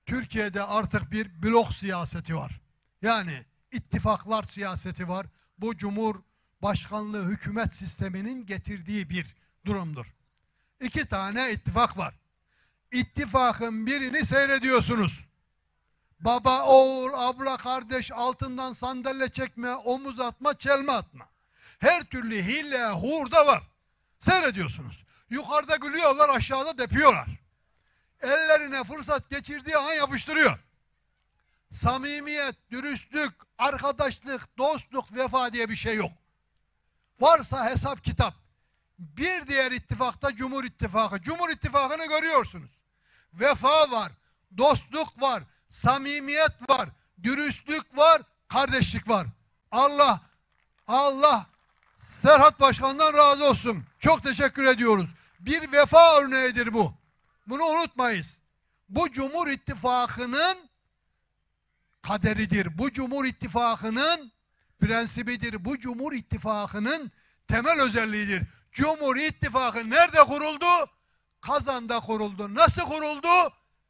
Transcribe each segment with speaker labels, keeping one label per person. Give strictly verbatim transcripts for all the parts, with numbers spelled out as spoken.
Speaker 1: Türkiye'de artık bir blok siyaseti var. Yani ittifaklar siyaseti var. Bu Cumhurbaşkanlığı hükümet sisteminin getirdiği bir durumdur. İki tane ittifak var. İttifakın birini seyrediyorsunuz. Baba, oğul, abla, kardeş, altından sandalye çekme, omuz atma, çelme atma. Her türlü hile, hurda var. Seyrediyorsunuz. Yukarıda gülüyorlar, aşağıda depiyorlar. Ellerine fırsat geçirdiği an yapıştırıyor. Samimiyet, dürüstlük, arkadaşlık, dostluk, vefa diye bir şey yok. Varsa hesap kitap. Bir diğer ittifakta Cumhur İttifakı. Cumhur İttifakı'nı görüyorsunuz. Vefa var, dostluk var, samimiyet var, dürüstlük var, kardeşlik var. Allah, Allah Serhat Başkan'dan razı olsun. Çok teşekkür ediyoruz. Bir vefa örneğidir bu. Bunu unutmayız. Bu Cumhur İttifakı'nın kaderidir. Bu Cumhur İttifakı'nın prensibidir. Bu Cumhur İttifakı'nın temel özelliğidir. Cumhur İttifakı nerede kuruldu? Kazan'da kuruldu. Nasıl kuruldu?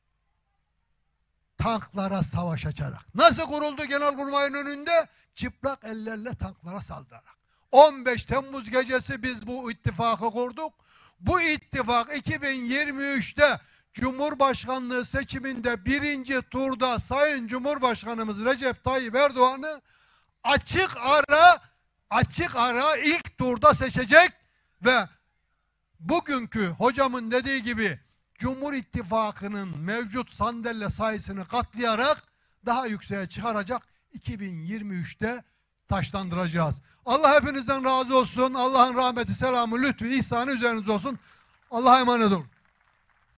Speaker 1: Tanklara savaş açarak. Nasıl kuruldu Genelkurmay'ın önünde? Çıplak ellerle tanklara saldırarak. on beş Temmuz gecesi biz bu ittifakı kurduk. Bu ittifak iki bin yirmi üçte Cumhurbaşkanlığı seçiminde birinci turda Sayın Cumhurbaşkanımız Recep Tayyip Erdoğan'ı açık ara açık ara ilk turda seçecek ve bugünkü hocamın dediği gibi Cumhur İttifakı'nın mevcut sandalye sayısını katlayarak daha yükseğe çıkaracak, iki bin yirmi üçte taşlandıracağız. Allah hepinizden razı olsun. Allah'ın rahmeti, selamı, lütfü, ihsanı üzerinize olsun. Allah'a emanet olun.